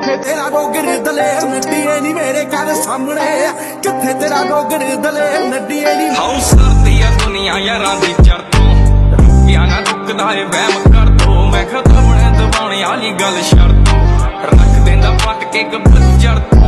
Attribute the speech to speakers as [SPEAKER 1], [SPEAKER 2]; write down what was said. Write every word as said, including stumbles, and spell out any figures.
[SPEAKER 1] ਕਿੱਥੇ ਤੇਰਾ ਡੋਗਰ ਦਲੇਰ ਨੱਡੀਏ ਨੀ ਮੇਰੇ ਘਰ ਸਾਹਮਣੇ, ਕਿੱਥੇ ਤੇਰਾ ਡੋਗਰ ਦਲੇਰ ਨੱਡੀਏ ਨੀ।
[SPEAKER 2] ਹਾਉ ਸਰਦੀ ਆ ਦੁਨੀਆ ਯਾਰਾਂ ਦੀ ਚੜ ਤੋਂ, ਰੁਕਿਆ ਨਾ ਰੁਕਦਾ ਏ ਵਹਿਮ ਕਰ ਦੋ। ਮੈਂ ਖਤਮ ਨੇ ਦਬਾਉਣੇ ਵਾਲੀ ਗੱਲ ਛੱਡ ਦੋ, ਰੱਖ ਦਿੰਦਾ ਪੱਟ ਕੇ ਗੱਬਰ ਜੜ ਤੋਂ।